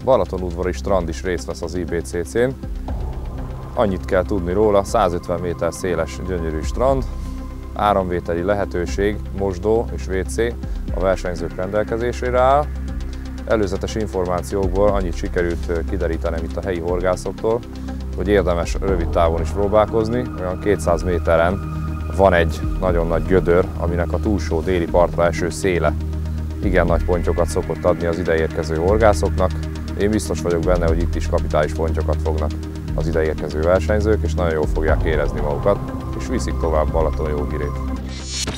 Balatonudvari strand is részt vesz az IBCC-n. Annyit kell tudni róla, 150 méter széles gyönyörű strand, áramvételi lehetőség, mosdó és WC a versenyzők rendelkezésére áll. Előzetes információkból annyit sikerült kiderítenem itt a helyi horgászoktól, hogy érdemes rövid távon is próbálkozni. Olyan 200 méteren van egy nagyon nagy gödör, aminek a túlsó déli partra eső széle igen nagy pontyokat szokott adni az ideérkező horgászoknak. Én biztos vagyok benne, hogy itt is kapitális pontyokat fognak az ideérkező versenyzők, és nagyon jól fogják érezni magukat, és viszik tovább Balatonjógirét.